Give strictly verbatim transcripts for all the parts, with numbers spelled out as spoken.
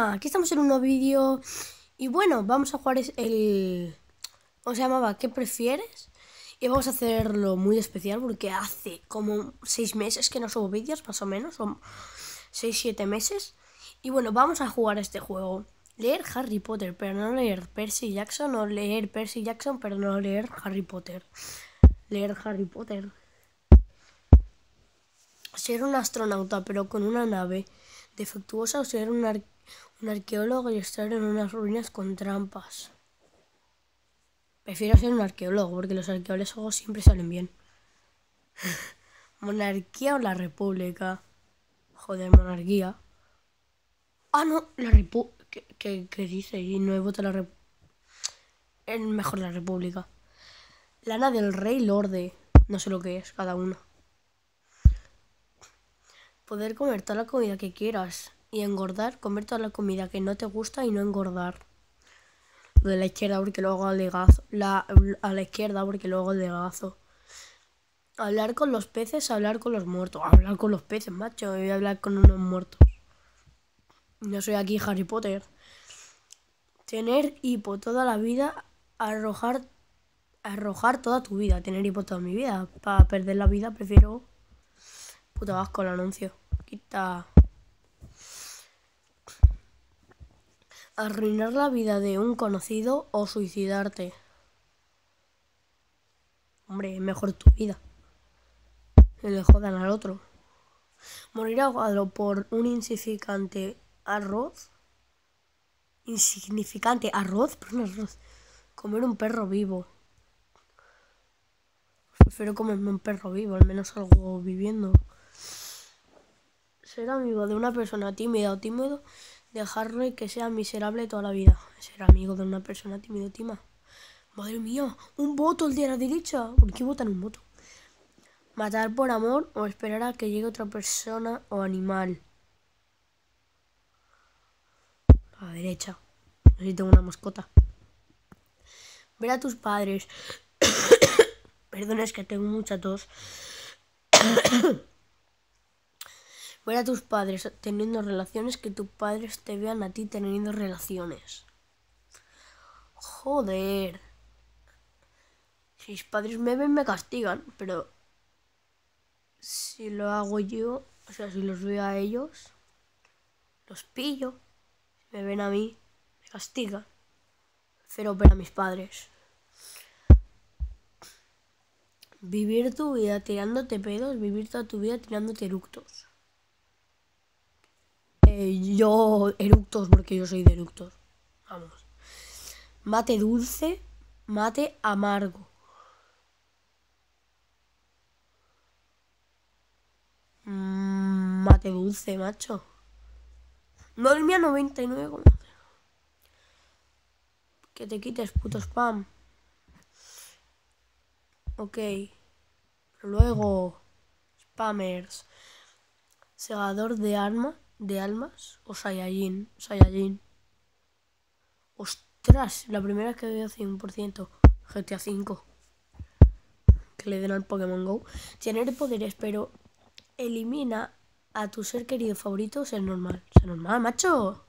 Hola, aquí estamos en un nuevo vídeo. Y bueno, vamos a jugar el... ¿Cómo se llamaba? ¿Qué prefieres? Y vamos a hacerlo muy especial porque hace como seis meses que no subo vídeos, más o menos. O seis, siete meses. Y bueno, vamos a jugar este juego. Leer Harry Potter, pero no leer Percy Jackson. O leer Percy Jackson, pero no leer Harry Potter. Leer Harry Potter. Ser un astronauta, pero con una nave defectuosa, o ser un, ar un arqueólogo y estar en unas ruinas con trampas. Prefiero ser un arqueólogo, porque los arqueólogos siempre salen bien. ¿Monarquía o la república? Joder, monarquía. Ah, no, la república. ¿Qué, qué, ¿Qué dice? Y no he votado la república. Es mejor la república. Lana del Rey Lorde. No sé lo que es, cada uno. Poder comer toda la comida que quieras y engordar, comer toda la comida que no te gusta y no engordar. Lo de la izquierda porque luego alegazo. La, a la izquierda porque luego alegazo. Hablar con los peces, hablar con los muertos. Hablar con los peces, macho. Voy a hablar con unos muertos. No soy aquí Harry Potter. Tener hipo toda la vida, arrojar, arrojar toda tu vida. Tener hipo toda mi vida. Para perder la vida prefiero... Puta vasco el anuncio. Quita... Arruinar la vida de un conocido o suicidarte. Hombre, mejor tu vida. Que le jodan al otro. Morir ahogado por un insignificante arroz. Insignificante arroz, pero no arroz. Comer un perro vivo. Prefiero comerme un perro vivo, al menos algo viviendo. Ser amigo de una persona tímida o tímido, dejarle que sea miserable toda la vida. Ser amigo de una persona tímida o tímida. Madre mía, un voto el de la derecha. ¿Por qué votan un voto? Matar por amor o esperar a que llegue otra persona o animal. A la derecha. Necesito una mascota. Ver a tus padres. Perdona, es que tengo mucha tos. Ver a tus padres teniendo relaciones, que tus padres te vean a ti teniendo relaciones. Joder. Si mis padres me ven, me castigan, pero si lo hago yo, o sea, si los veo a ellos, los pillo. Si me ven a mí, me castigan. Prefiero ver a mis padres. Vivir tu vida tirándote pedos, vivir toda tu vida tirándote eructos. Eh, yo eructos porque yo soy de eructos. Vamos. Mate dulce, mate amargo. Mm, mate dulce, macho. Madre mía, noventa y nueve. Que te quites, puto spam. Ok. Luego, spammers. Segador de arma, de almas o Saiyajin. Saiyajin. Ostras, la primera que veo cien por ciento. G T A cinco. Que le den al Pokémon Go. Tener poderes, pero elimina a tu ser querido favorito, ser normal. Ser normal, macho.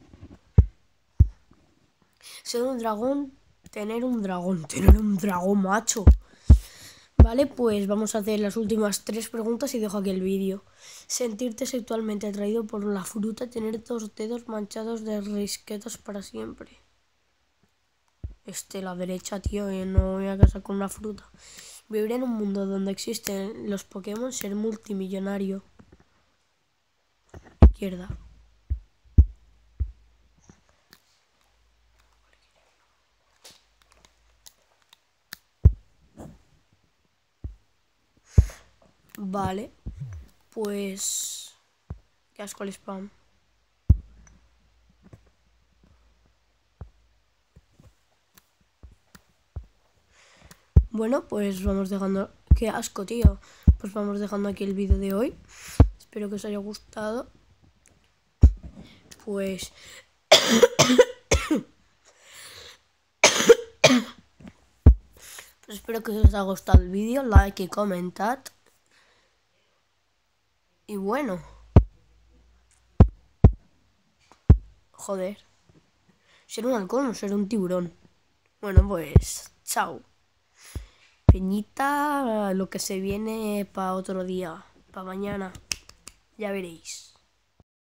Ser un dragón, tener un dragón. Tener un dragón, macho. Vale, pues vamos a hacer las últimas tres preguntas y dejo aquí el vídeo. Sentirte sexualmente atraído por la fruta, tener dos dedos manchados de risquetos para siempre. Este, la derecha, tío, eh, no voy a casar con una fruta. Vivir en un mundo donde existen los Pokémon, ser multimillonario. Izquierda. Vale, pues... Qué asco el spam. Bueno, pues vamos dejando... Qué asco, tío. Pues vamos dejando aquí el vídeo de hoy. Espero que os haya gustado. Pues... pues espero que os haya gustado el vídeo. Like y comentad. Y bueno. Joder. ¿Ser un halcón o ser un tiburón? Bueno, pues, chao. Peñita, lo que se viene para otro día, para mañana. Ya veréis.